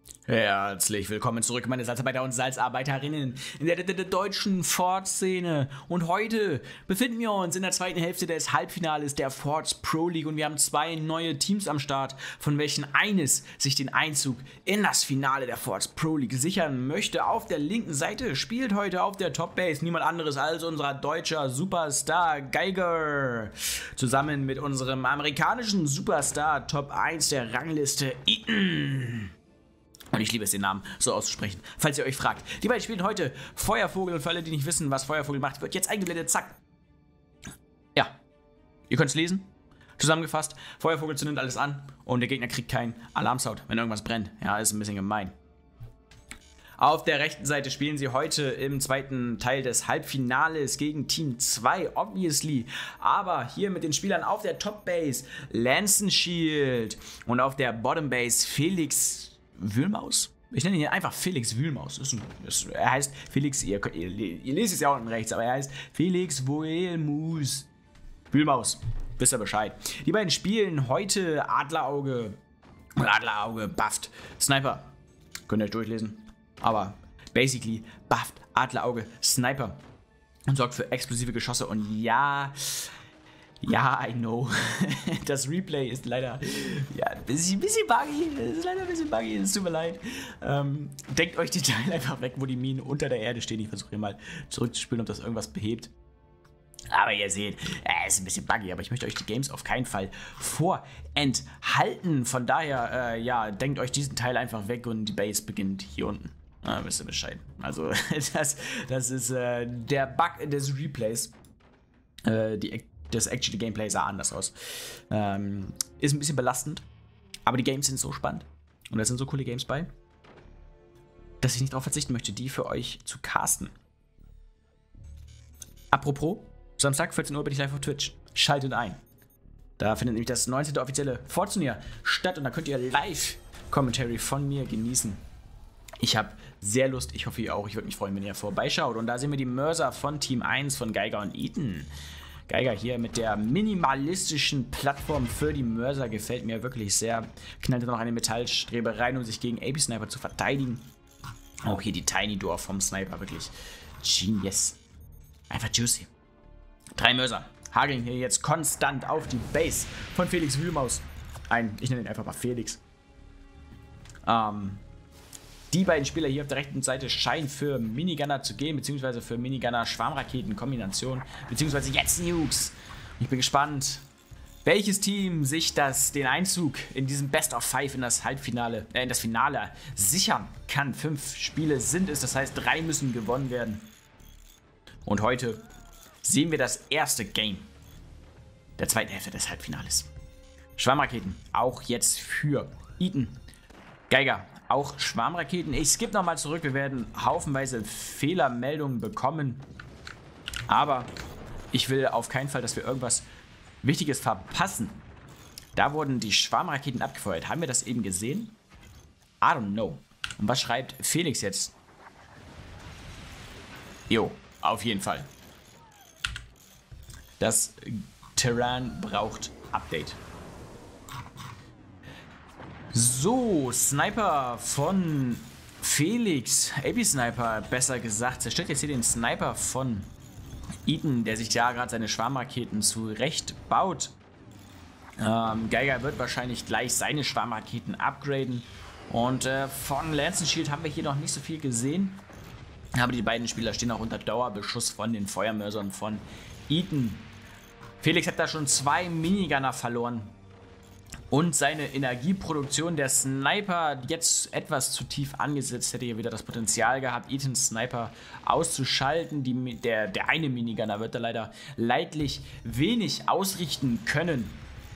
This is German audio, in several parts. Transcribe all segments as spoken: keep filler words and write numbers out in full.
Herzlich willkommen zurück, meine Salzarbeiter und Salzarbeiterinnen in der, der, der deutschen Forts-Szene. Und heute befinden wir uns in der zweiten Hälfte des Halbfinales der Forts Pro League und wir haben zwei neue Teams am Start, von welchen eines sich den Einzug in das Finale der Forts Pro League sichern möchte. Auf der linken Seite spielt heute auf der Top-Base niemand anderes als unser deutscher Superstar Geiger. Zusammen mit unserem amerikanischen Superstar Top eins der Rangliste Ethan. Und ich liebe es, den Namen so auszusprechen, falls ihr euch fragt. Die beiden spielen heute Feuervogel und für alle, die nicht wissen, was Feuervogel macht, wird jetzt eingeblendet, zack. Ja, ihr könnt es lesen. Zusammengefasst, Feuervogel zündet alles an und der Gegner kriegt keinen Alarmsound, wenn irgendwas brennt. Ja, ist ein bisschen gemein. Auf der rechten Seite spielen sie heute im zweiten Teil des Halbfinales gegen Team zwei, obviously. Aber hier mit den Spielern auf der Top-Base Lancenshield und auf der Bottom-Base Felix Wühlmaus? Ich nenne ihn hier einfach Felix Wühlmaus. Ist ein, ist, er heißt Felix, ihr, ihr, ihr lest es ja unten rechts, aber er heißt Felix Wühlmaus. Wühlmaus. Wisst ihr Bescheid. Die beiden spielen heute Adlerauge und Adlerauge bufft Sniper. Könnt ihr euch durchlesen. Aber basically bufft Adlerauge Sniper und sorgt für explosive Geschosse. Und ja, ja, I know. Das Replay ist leider ja, ein bisschen, bisschen buggy. Es ist leider ein bisschen buggy, es tut mir leid. Ähm, denkt euch die Teile einfach weg, wo die Minen unter der Erde stehen. Ich versuche hier mal zurückzuspielen, ob das irgendwas behebt. Aber ihr seht, es ist ein bisschen buggy, aber ich möchte euch die Games auf keinen Fall vorenthalten. Von daher, äh, ja, denkt euch diesen Teil einfach weg und die Base beginnt hier unten. Ah, wisst ihr Bescheid. Also, das, das ist äh, der Bug des Replays. Äh, die Das actually Gameplay sah anders aus. Ähm, ist ein bisschen belastend, aber die Games sind so spannend und da sind so coole Games bei, dass ich nicht darauf verzichten möchte, die für euch zu casten. Apropos, Samstag vierzehn Uhr bin ich live auf Twitch. Schaltet ein. Da findet nämlich das neunzehnte offizielle Forts-Turnier statt und da könnt ihr Live-Commentary von mir genießen. Ich habe sehr Lust, ich hoffe ihr auch. Ich würde mich freuen, wenn ihr vorbeischaut. Und da sehen wir die Mörser von Team eins von Geiger und Ethan. Geiger hier mit der minimalistischen Plattform für die Mörser gefällt mir wirklich sehr. Knallte noch eine Metallstrebe rein, um sich gegen A P-Sniper zu verteidigen. Auch hier die Tiny Door vom Sniper, wirklich genius. Einfach juicy. Drei Mörser hageln hier jetzt konstant auf die Base von Felix Wühlmaus. Ein, ich nenne ihn einfach mal Felix. Ähm... Die beiden Spieler hier auf der rechten Seite scheinen für Minigunner zu gehen, beziehungsweise für Minigunner-Schwarmraketen-Kombination, beziehungsweise jetzt Nukes. Ich bin gespannt, welches Team sich das, den Einzug in diesem Best of Five in das Halbfinale, äh, in das Finale sichern kann. Fünf Spiele sind es, das heißt, drei müssen gewonnen werden. Und heute sehen wir das erste Game der zweiten Hälfte des Halbfinales. Schwarmraketen, auch jetzt für Ethan. Geiger. Auch Schwarmraketen. Ich skippe nochmal zurück. Wir werden haufenweise Fehlermeldungen bekommen. Aber ich will auf keinen Fall, dass wir irgendwas Wichtiges verpassen. Da wurden die Schwarmraketen abgefeuert. Haben wir das eben gesehen? I don't know. Und was schreibt Felix jetzt? Jo, auf jeden Fall. Das Terrain braucht Update. So, Sniper von Felix, A P-Sniper, besser gesagt. Zerstört jetzt hier den Sniper von Ethan, der sich ja gerade seine Schwarmraketen zurecht baut. Ähm, Geiger wird wahrscheinlich gleich seine Schwarmraketen upgraden. Und äh, von Lancenshield haben wir hier noch nicht so viel gesehen. Aber die beiden Spieler stehen auch unter Dauerbeschuss von den Feuermörsern von Ethan. Felix hat da schon zwei Minigunner verloren. Und seine Energieproduktion, der Sniper jetzt etwas zu tief angesetzt, hätte hier wieder das Potenzial gehabt, Ethans Sniper auszuschalten. Die, der, der eine Minigunner wird da leider leidlich wenig ausrichten können.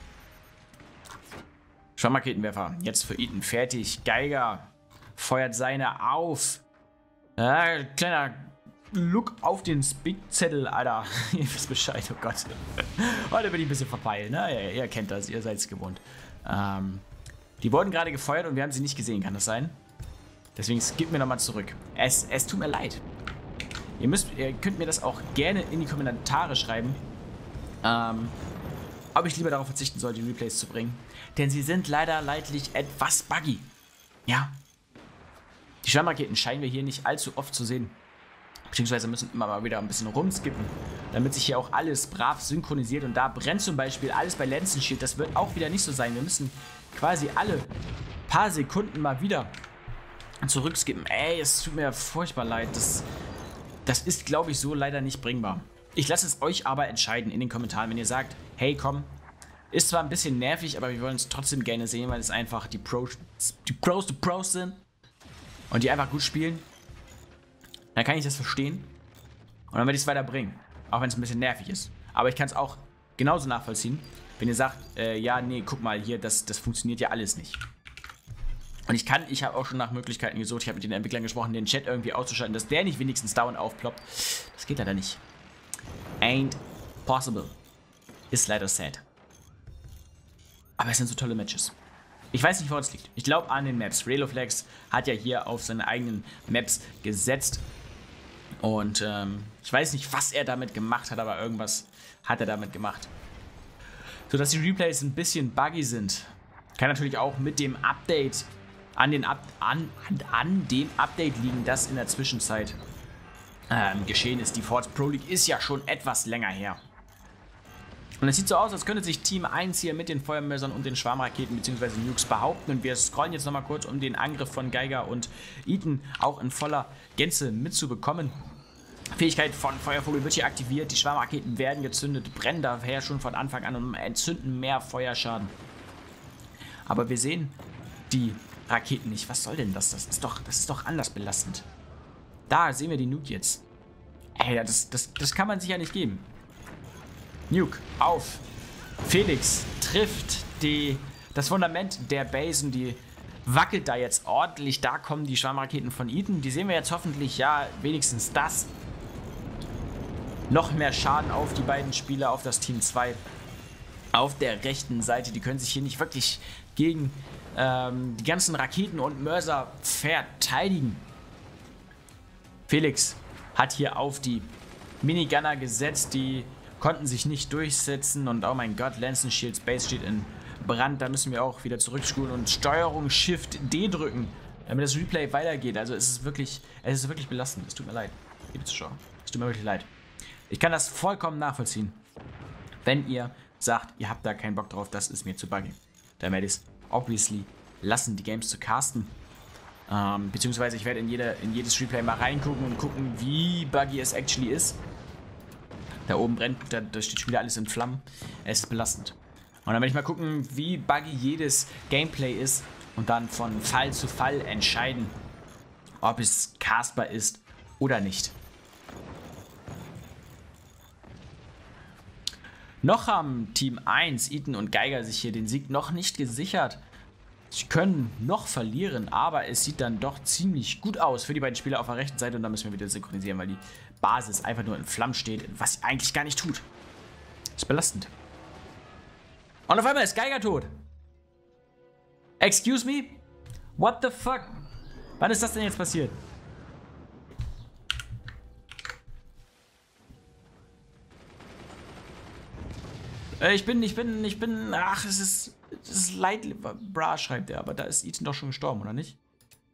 Schwarmraketenwerfer, jetzt für Ethan fertig. Geiger feuert seine auf. Ja, kleiner Look auf den Spickzettel, Alter. Ihr wisst Bescheid, oh Gott. Heute bin ich ein bisschen verpeilt, ne? Ihr, ihr kennt das, ihr seid es gewohnt. Ähm, die wurden gerade gefeuert und wir haben sie nicht gesehen, kann das sein? Deswegen skip mir nochmal zurück. Es, es tut mir leid. Ihr, müsst, ihr könnt mir das auch gerne in die Kommentare schreiben, ähm, ob ich lieber darauf verzichten soll, die Replays zu bringen. Denn sie sind leider leidlich etwas buggy. Ja, Die Schwammraketen scheinen wir hier nicht allzu oft zu sehen. Beziehungsweise müssen immer mal wieder ein bisschen rumskippen, damit sich hier auch alles brav synchronisiert. Und da brennt zum Beispiel alles bei Lanzen Shield. Das wird auch wieder nicht so sein. Wir müssen quasi alle paar Sekunden mal wieder zurückskippen. Ey, es tut mir furchtbar leid. Das, das ist, glaube ich, so leider nicht bringbar. Ich lasse es euch aber entscheiden in den Kommentaren, wenn ihr sagt, hey, komm, ist zwar ein bisschen nervig, aber wir wollen es trotzdem gerne sehen, weil es einfach die Pros, die Pros, die Pros sind und die einfach gut spielen. Dann kann ich das verstehen und dann werde ich es weiter bringen, auch wenn es ein bisschen nervig ist. Aber ich kann es auch genauso nachvollziehen, wenn ihr sagt, äh, ja, nee, guck mal hier, das, das funktioniert ja alles nicht. Und ich kann, ich habe auch schon nach Möglichkeiten gesucht, ich habe mit den Entwicklern gesprochen, den Chat irgendwie auszuschalten, dass der nicht wenigstens dauernd aufploppt. Das geht leider nicht. Ain't possible. Ist leider sad. Aber es sind so tolle Matches. Ich weiß nicht, woran es liegt. Ich glaube an den Maps. Railoflex hat ja hier auf seine eigenen Maps gesetzt. Und ähm, ich weiß nicht, was er damit gemacht hat, aber irgendwas hat er damit gemacht. Sodass die Replays ein bisschen buggy sind. Kann natürlich auch mit dem Update an, den Up an, an, an dem Update liegen, das in der Zwischenzeit ähm, geschehen ist. Die Force Pro League ist ja schon etwas länger her. Und es sieht so aus, als könnte sich Team eins hier mit den Feuermörsern und den Schwarmraketen bzw. Nukes behaupten. Und wir scrollen jetzt nochmal kurz, um den Angriff von Geiger und Ethan auch in voller Gänze mitzubekommen. Fähigkeit von Feuervogel wird hier aktiviert. Die Schwarmraketen werden gezündet, brennen daher schon von Anfang an und entzünden mehr Feuerschaden. Aber wir sehen die Raketen nicht. Was soll denn das? Das ist doch, das ist doch anders belastend. Da sehen wir die Nuke jetzt. Ey, das, das, das kann man sich ja nicht geben. Nuke auf. Felix trifft die, das Fundament der Base und die wackelt da jetzt ordentlich. Da kommen die Schwarmraketen von Ethan. Die sehen wir jetzt hoffentlich, ja, wenigstens das. Noch mehr Schaden auf die beiden Spieler, auf das Team zwei. Auf der rechten Seite. Die können sich hier nicht wirklich gegen ähm, die ganzen Raketen und Mörser verteidigen. Felix hat hier auf die Minigunner gesetzt, die konnten sich nicht durchsetzen und oh mein Gott, Lanzen Shields Base steht in Brand. Da müssen wir auch wieder zurückspulen und Steuerung Shift D drücken, damit das Replay weitergeht. Also es ist wirklich, es ist wirklich belastend. Es tut mir leid, liebe Zuschauer. Es tut mir wirklich leid. Ich kann das vollkommen nachvollziehen, wenn ihr sagt, ihr habt da keinen Bock drauf, das ist mir zu buggy. Dann werde ich es obviously lassen, die Games zu casten. Ähm, beziehungsweise ich werde in, jede, in jedes Replay mal reingucken und gucken, wie buggy es actually ist. Da oben brennt, da, da steht schon wieder alles in Flammen. Es ist belastend. Und dann werde ich mal gucken, wie buggy jedes Gameplay ist und dann von Fall zu Fall entscheiden, ob es castbar ist oder nicht. Noch haben Team eins, Ethan und Geiger, sich hier den Sieg noch nicht gesichert. Sie können noch verlieren, aber es sieht dann doch ziemlich gut aus für die beiden Spieler auf der rechten Seite. Und da müssen wir wieder synchronisieren, weil die Basis einfach nur in Flammen steht, was sie eigentlich gar nicht tut. Das ist belastend. Und auf einmal ist Geiger tot. Excuse me? What the fuck? Wann ist das denn jetzt passiert? Äh, ich bin, ich bin, ich bin, ach, es ist, es ist leid, bra, schreibt er, aber da ist Ethan doch schon gestorben, oder nicht?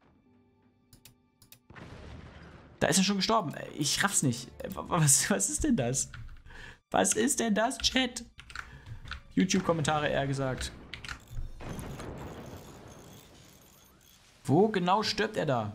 Da ist er schon gestorben. Ich raff's nicht. Was, was ist denn das? Was ist denn das, Chat? YouTube-Kommentare eher gesagt. Wo genau stirbt er da?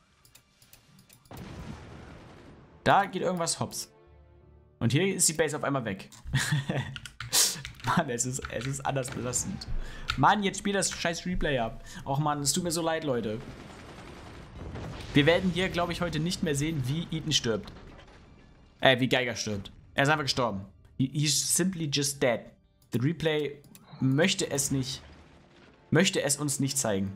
Da geht irgendwas hops. Und hier ist die Base auf einmal weg. Mann, es ist, es ist anders belastend. Mann, jetzt spielt das scheiß Replay ab. Och Mann, es tut mir so leid, Leute. Wir werden hier, glaube ich, heute nicht mehr sehen, wie Ethan stirbt. Äh, wie Geiger stirbt. Er ist einfach gestorben. He, he's simply just dead. The Replay möchte es nicht, möchte es uns nicht zeigen.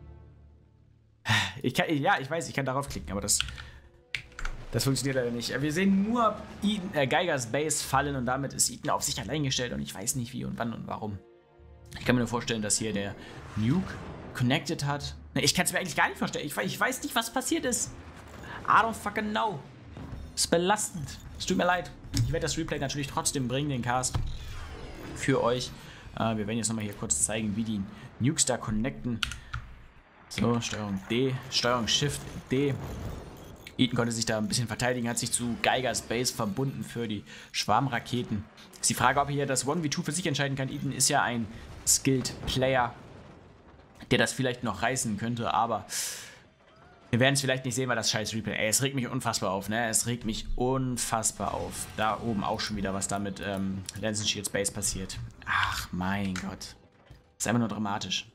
Ich kann, ja, ich weiß, ich kann darauf klicken, aber das, das funktioniert leider nicht. Wir sehen nur Ethan, äh, Geigers Base fallen und damit ist Ethan auf sich allein gestellt und ich weiß nicht wie und wann und warum. Ich kann mir nur vorstellen, dass hier der Nuke connected hat. Ich kann es mir eigentlich gar nicht vorstellen. Ich, ich weiß nicht, was passiert ist. I don't fucking know. Ist belastend. Es tut mir leid. Ich werde das Replay natürlich trotzdem bringen, den Cast. Für euch. Äh, wir werden jetzt nochmal hier kurz zeigen, wie die Nukes da connecten. So, Steuerung D, Steuerung Shift D. Eaton konnte sich da ein bisschen verteidigen, hat sich zu Geigers Base verbunden für die Schwarmraketen. Ist die Frage, ob er hier das eins gegen zwei für sich entscheiden kann. Eaton ist ja ein Skilled Player, der das vielleicht noch reißen könnte, aber wir werden es vielleicht nicht sehen, weil das scheiß Replay. Ey, es regt mich unfassbar auf, ne? Es regt mich unfassbar auf. Da oben auch schon wieder, was da mit ähm, Lance Shield Space passiert. Ach, mein Gott. Ist einfach nur dramatisch.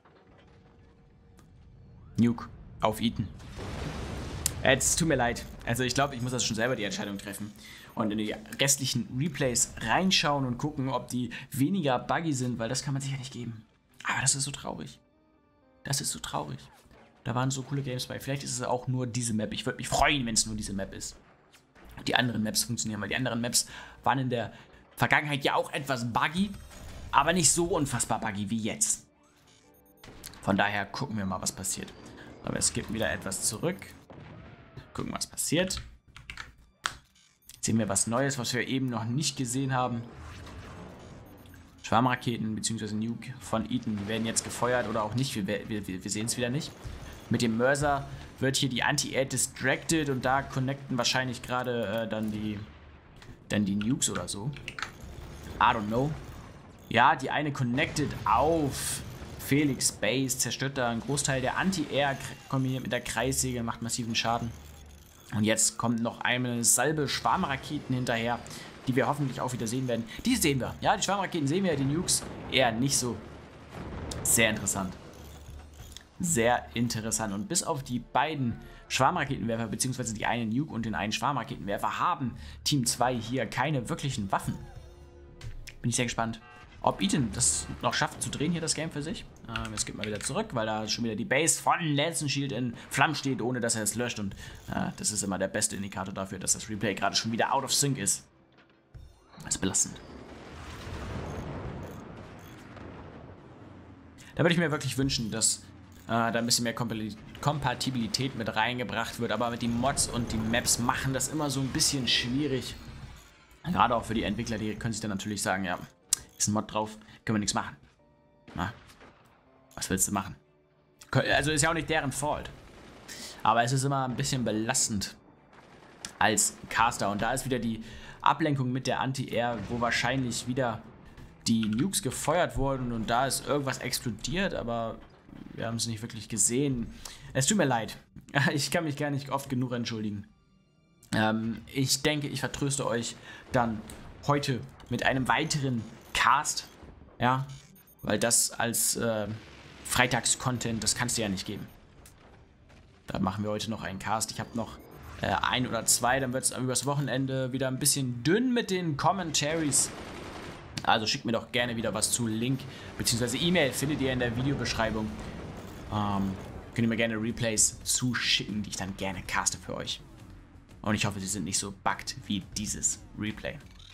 Nuke auf Eaton. Es tut mir leid. Also ich glaube, ich muss das schon selber die Entscheidung treffen. Und in die restlichen Replays reinschauen und gucken, ob die weniger buggy sind, weil das kann man sich ja nicht geben. Aber das ist so traurig. Das ist so traurig. Da waren so coole Games bei. Vielleicht ist es auch nur diese Map. Ich würde mich freuen, wenn es nur diese Map ist. Die anderen Maps funktionieren, weil die anderen Maps waren in der Vergangenheit ja auch etwas buggy, aber nicht so unfassbar buggy wie jetzt. Von daher gucken wir mal, was passiert. Aber es gibt wieder etwas zurück. Gucken, was passiert. Jetzt sehen wir was Neues, was wir eben noch nicht gesehen haben. Schwarmraketen bzw. Nuke von Eaton werden jetzt gefeuert oder auch nicht. Wir, wir, wir sehen es wieder nicht. Mit dem Mörser wird hier die Anti-Air distracted und da connecten wahrscheinlich gerade äh, dann die dann die Nukes oder so. I don't know. Ja, die eine connected auf Felix Base, zerstört da einen Großteil der Anti-Air, kombiniert mit der Kreissäge, macht massiven Schaden. Und jetzt kommt noch eine Salbe Schwarmraketen hinterher, die wir hoffentlich auch wieder sehen werden. Die sehen wir. Ja, die Schwarmraketen sehen wir, die Nukes eher nicht so. Sehr interessant. Sehr interessant. Und bis auf die beiden Schwarmraketenwerfer, beziehungsweise die einen Nuke und den einen Schwarmraketenwerfer, haben Team zwei hier keine wirklichen Waffen. Bin ich sehr gespannt, ob Eaton das noch schafft zu drehen hier, das Game für sich. Ähm, jetzt geht mal wieder zurück, weil da schon wieder die Base von Lance Shield in Flammen steht, ohne dass er es löscht. Und äh, das ist immer der beste Indikator dafür, dass das Replay gerade schon wieder out of sync ist. Das ist belastend. Da würde ich mir wirklich wünschen, dass äh, da ein bisschen mehr Kompatibilität mit reingebracht wird. Aber mit den Mods und die Maps machen das immer so ein bisschen schwierig. Gerade auch für die Entwickler, die können sich dann natürlich sagen, ja, ist ein Mod drauf, können wir nichts machen. Na, was willst du machen? Also ist ja auch nicht deren Fault. Aber es ist immer ein bisschen belastend als Caster. Und da ist wieder die Ablenkung mit der Anti-Air, wo wahrscheinlich wieder die Nukes gefeuert wurden und da ist irgendwas explodiert, aber wir haben es nicht wirklich gesehen. Es tut mir leid. Ich kann mich gar nicht oft genug entschuldigen. Ähm, ich denke, ich vertröste euch dann heute mit einem weiteren Cast, ja, weil das als äh, Freitags-Content, das kannst du ja nicht geben. Da machen wir heute noch einen Cast. Ich habe noch äh, ein oder zwei, dann wird es übers Wochenende wieder ein bisschen dünn mit den Commentaries. Also schickt mir doch gerne wieder was zu. Link bzw. E-Mail findet ihr in der Videobeschreibung. Ähm, könnt ihr mir gerne Replays zuschicken, die ich dann gerne caste für euch. Und ich hoffe, sie sind nicht so bugged wie dieses Replay.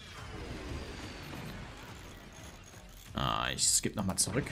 Ah, ich skippe nochmal zurück.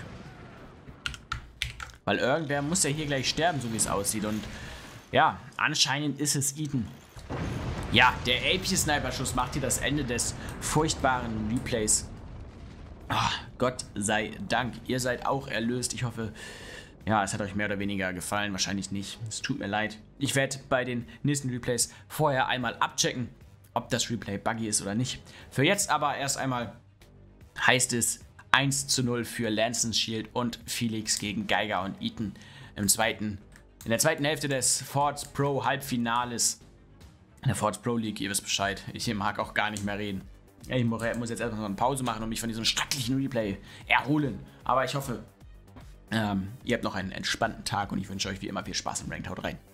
Weil irgendwer muss ja hier gleich sterben, so wie es aussieht. Und ja, anscheinend ist es Eaton. Ja, der A P-Sniper-Schuss macht hier das Ende des furchtbaren Replays. Oh, Gott sei Dank. Ihr seid auch erlöst. Ich hoffe, ja, es hat euch mehr oder weniger gefallen. Wahrscheinlich nicht. Es tut mir leid. Ich werde bei den nächsten Replays vorher einmal abchecken, ob das Replay buggy ist oder nicht. Für jetzt aber erst einmal heißt es eins zu null für Lance Shield und Felix gegen Geiger und Eaton im zweiten, in der zweiten Hälfte des Forts Pro Halbfinales. In der Forts Pro League, ihr wisst Bescheid. Ich mag auch gar nicht mehr reden. Ich muss jetzt erstmal noch eine Pause machen und mich von diesem schrecklichen Replay erholen. Aber ich hoffe, ähm, ihr habt noch einen entspannten Tag und ich wünsche euch wie immer viel Spaß im Ranked. Haut rein.